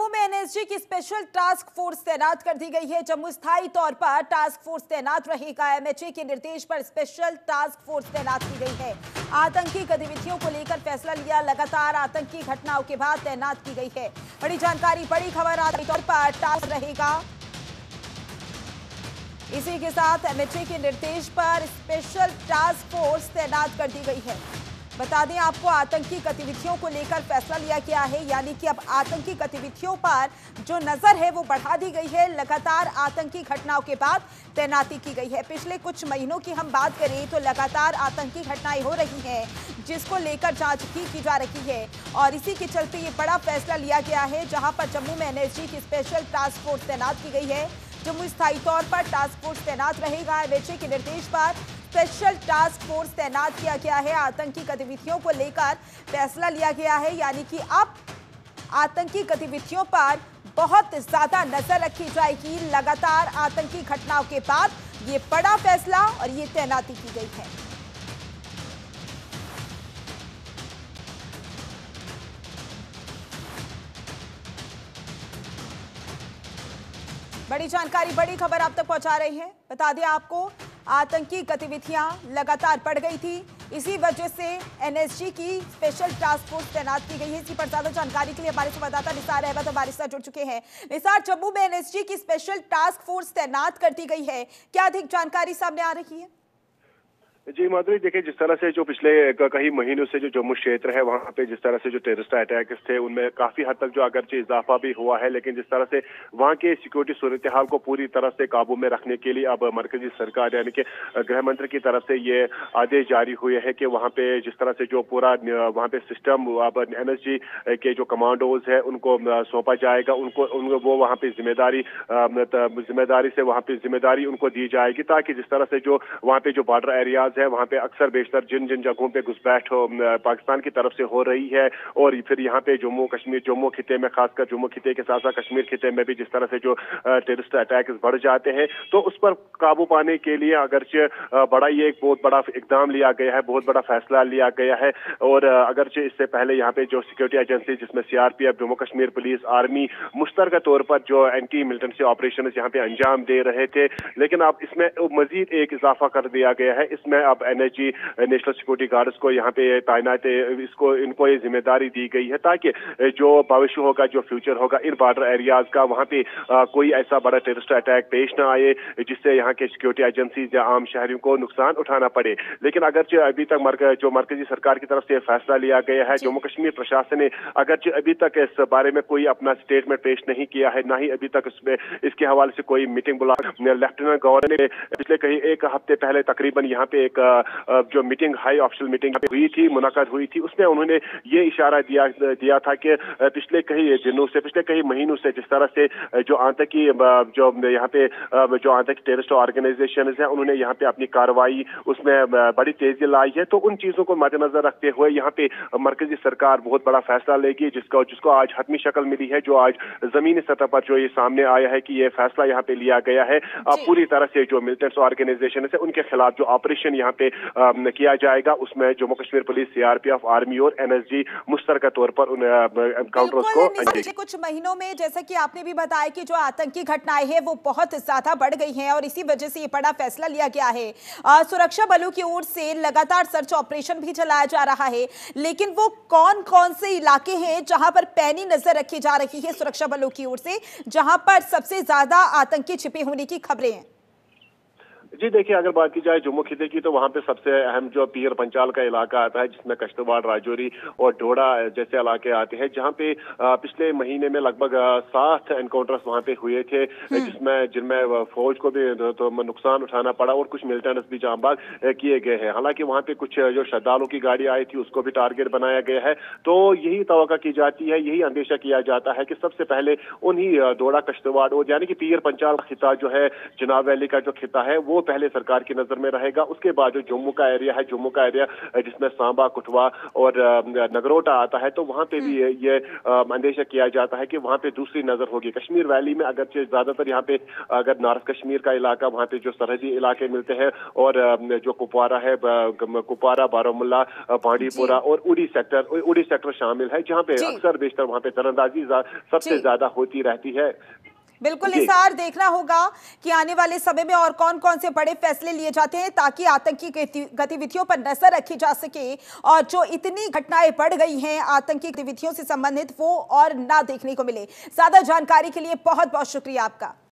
में एनएसजी की special task force तैनात कर दी गई है। जम्मू स्थायी तौर पर टास्क फोर्स तैनात रहेगा। एमएचए के निर्देश पर स्पेशल टास्क फोर्स तैनात की गई है। आतंकी गतिविधियों को लेकर फैसला लिया। लगातार आतंकी घटनाओं के बाद तैनात की गई है। बड़ी जानकारी, बड़ी खबर स्थायी तौर पर टास्क रहेगा। इसी के साथ एमएचए के निर्देश पर स्पेशल टास्क फोर्स तैनात कर दी गई है। बता दें आपको, आतंकी गतिविधियों को लेकर फैसला लिया गया है, यानी कि अब आतंकी गतिविधियों पर जो नजर है वो बढ़ा दी गई है। लगातार आतंकी घटनाओं के बाद तैनाती की गई है। पिछले कुछ महीनों की हम बात करें तो लगातार आतंकी घटनाएं हो रही हैं, जिसको लेकर जांच भी की जा रही है और इसी के चलते ये बड़ा फैसला लिया गया है, जहां पर जम्मू में एनएसजी की स्पेशल टास्क फोर्स तैनात की गई है। जम्मू स्थायी तौर पर टास्क फोर्स तैनात रहेगा। एमएचए के निर्देश पर स्पेशल टास्क फोर्स तैनात किया गया है। आतंकी गतिविधियों को लेकर फैसला लिया गया है, यानी कि अब आतंकी गतिविधियों पर बहुत ज्यादा नजर रखी जाएगी। लगातार आतंकी घटनाओं के बाद ये बड़ा फैसला और ये तैनाती की गई है। बड़ी जानकारी, बड़ी खबर आप तक पहुंचा रहे हैं। बता दें आपको, आतंकी गतिविधियां लगातार बढ़ गई थी, इसी वजह से एनएसजी की स्पेशल टास्क फोर्स तैनात की गई है। इसी पर ज्यादा जानकारी के लिए हमारे संवाददाता निसार अहमद हमारे साथ जुड़ चुके हैं। निसार, जम्मू में एनएसजी की स्पेशल टास्क फोर्स तैनात कर दी गई है, क्या अधिक जानकारी सामने आ रही है? जी माधुरी, देखिए जिस तरह से जो पिछले कई महीनों से जो जम्मू क्षेत्र है वहां पे जिस तरह से जो टेररिस्ट अटैक्स थे उनमें काफी हद तक जो अगरचे इजाफा भी हुआ है, लेकिन जिस तरह से वहां के सिक्योरिटी सूरत हाल को पूरी तरह से काबू में रखने के लिए अब मरकजी सरकार यानी कि गृह मंत्री की तरफ से ये आदेश जारी हुए हैं कि वहां पे जिस तरह से जो पूरा वहां पे सिस्टम अब एनएसजी के जो कमांडोज है उनको सौंपा जाएगा। उनको वो वहां पे जिम्मेदारी से वहां पे जिम्मेदारी उनको दी जाएगी, ताकि जिस तरह से जो वहां पे जो बॉर्डर एरियाज है वहां पे अक्सर बेशतर जिन जिन जगहों पे घुसपैठ पाकिस्तान की तरफ से हो रही है और फिर यहाँ पे जम्मू खिते में, खासकर जम्मू खिते के साथ साथ कश्मीर खिते में भी जिस तरह से जो टेररिस्ट अटैक बढ़ जाते हैं, तो उस पर काबू पाने के लिए अगरचे बड़ा ये एक बहुत बड़ा इकदाम लिया गया है, बहुत बड़ा फैसला लिया गया है। और अगरचे इससे पहले यहाँ पे जो सिक्योरिटी एजेंसी जिसमें CRPF, Jammu Kashmir police, army मुश्तरका तौर पर जो एंटी मिलिटेंसी ऑपरेशन यहाँ पे अंजाम दे रहे थे, लेकिन अब इसमें मजीद एक इजाफा कर दिया गया है। इसमें अब एनएसजी नेशनल सिक्योरिटी गार्ड्स को यहाँ पे तैनात इनको ये जिम्मेदारी दी गई है, ताकि जो भविष्य होगा, जो फ्यूचर होगा इन बॉर्डर एरियाज का, वहाँ पे कोई ऐसा बड़ा टेररिस्ट अटैक पेश न आए जिससे यहाँ के सिक्योरिटी एजेंसीज या आम शहरियों को नुकसान उठाना पड़े। लेकिन अगरचे अभी तक मरकजी सरकार की तरफ से फैसला लिया गया है, जम्मू कश्मीर प्रशासन ने अगरचे अभी तक इस बारे में कोई अपना स्टेटमेंट पेश नहीं किया है, ना ही अभी तक इसके हवाले से कोई मीटिंग बुला। लेफ्टिनेंट गवर्नर ने पिछले कहीं एक हफ्ते पहले तकरीबन यहाँ पे एक जो मीटिंग, हाई ऑफिशियल मीटिंग हुई थी, मुनाकाद हुई थी, उसमें उन्होंने ये इशारा दिया था कि पिछले कई महीनों से जिस तरह से जो आतंकी जो यहाँ पे जो आतंकी टेररिस्ट ऑर्गेनाइजेशन है उन्होंने यहाँ पे अपनी कार्रवाई उसमें बड़ी तेजी लाई है। तो उन चीजों को मद्देनजर रखते हुए यहाँ पे मरकजी सरकार बहुत बड़ा फैसला लेगी, जिसको आज हतमी शक्ल मिली है, जो आज जमीनी सतह पर जो ये सामने आया है कि ये फैसला यहाँ पे लिया गया है। अब पूरी तरह से जो मिलिटेंट ऑर्गेनाइजेशन है उनके खिलाफ जो ऑपरेशन यहाँ पे किया जाएगा, उसमें Jammu Kashmir police, CRPF, army और एनएसजी मुश्तरका तौर पर उन एनकाउंटर्स को। पिछले कुछ महीनों में जैसा कि आपने भी बताया कि जो आतंकी घटनाएं हैं वो बहुत ज्यादा बढ़ गई हैं और इसी वजह से ये बड़ा फैसला लिया गया है। सुरक्षा बलों की ओर से लगातार सर्च ऑपरेशन भी चलाया जा रहा है, लेकिन वो कौन कौन से इलाके हैं जहां पर पैनी नजर रखी जा रही है सुरक्षा बलों की ओर से, जहां पर सबसे ज्यादा आतंकी छिपे होने की खबरें हैं? जी देखिए, अगर बात की जाए जम्मू खिते की तो वहां पे सबसे अहम जो पीर पंचाल का इलाका आता है, जिसमें कश्तवाड़, राजौरी और डोडा जैसे इलाके आते हैं, जहां पे पिछले महीने में लगभग 7 एनकाउंटर्स वहां पे हुए थे, जिनमें फौज को भी तो नुकसान उठाना पड़ा और कुछ मिलिटेंट्स भी जांबाज किए गए हैं। हालांकि वहां पे कुछ जो श्रद्धालुओं की गाड़ी आई थी उसको भी टारगेट बनाया गया है। तो यही तवक्का की जाती है, यही अंदेशा किया जाता है कि सबसे पहले उन्हीं डोडा, कश्तवाड़ और यानी कि पीर पंचाल खिता जो है, चिनाब वैली का जो खिता है, वो वो पहले सरकार की नजर में रहेगा। उसके बाद जो जम्मू का एरिया है, जम्मू का एरिया जिसमें सांबा, कठुआ और नगरोटा आता है, तो वहां पे भी ये अंदेशा किया जाता है कि वहां पे दूसरी नजर होगी। कश्मीर वैली में अगर ज्यादातर यहाँ पे अगर नॉर्थ कश्मीर का इलाका, वहां पे जो सरहदी इलाके मिलते हैं और जो कुपवारा है, कुपवारा, बारामूला, बांडीपुरा और उड़ी सेक्टर शामिल है, जहाँ पे अक्सर बेशतर वहां पे तीरंदाजी सबसे ज्यादा होती रहती है। बिल्कुल निसार, देखना होगा कि आने वाले समय में और कौन कौन से बड़े फैसले लिए जाते हैं ताकि आतंकी गतिविधियों पर नजर रखी जा सके और जो इतनी घटनाएं बढ़ गई हैं आतंकी गतिविधियों से संबंधित वो और ना देखने को मिले। ज्यादा जानकारी के लिए बहुत बहुत शुक्रिया आपका।